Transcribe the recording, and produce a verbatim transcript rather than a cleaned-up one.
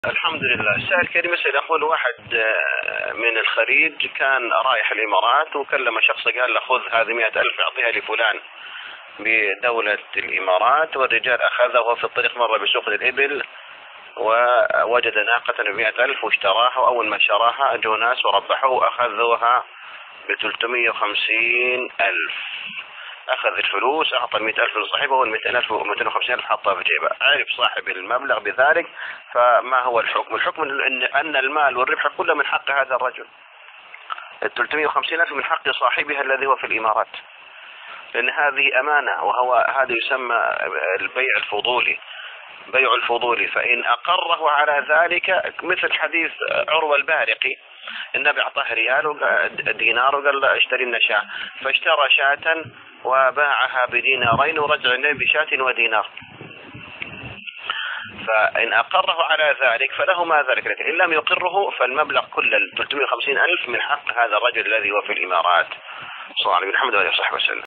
الحمد لله. السائل الكريم يسأل يقول واحد من الخليج كان رايح الإمارات وكلم شخص قال له خذ هذه مئة ألف اعطيها لفلان بدولة الإمارات، والرجال أخذها وهو في الطريق مر بسوق الإبل ووجد ناقة بمئة ألف واشتراها، وأول ما شراها أجوا ناس وربحوه وأخذوها بثلاثمئة وخمسين ألف. أخذ الفلوس أعطى مئة ألف لصاحبه والمئتين ألف ومئتين وخمسين ألف حطها في جيبه. عرف صاحب المبلغ بذلك، فما هو الحكم؟ الحكم أن المال والربح كله من حق هذا الرجل. الثلاثمئة وخمسين ألف من حق صاحبها الذي هو في الإمارات، لأن هذه أمانة، وهو هذا يسمى البيع الفضولي، بيع الفضولي. فإن أقره على ذلك مثل حديث عروة البارقي، النبي أعطاه ريال دينار وقال له اشتري لنا شاة، فاشترى شاة وباعها بدينارين ورجع النبي بشاة ودينار. فإن أقره على ذلك فله ما ذلك، لكن إن لم يقره فالمبلغ كل ثلاثمئة وخمسين ألف من حق هذا الرجل الذي هو في الإمارات. صلى الله عليه وسلم وصحبه وسلم.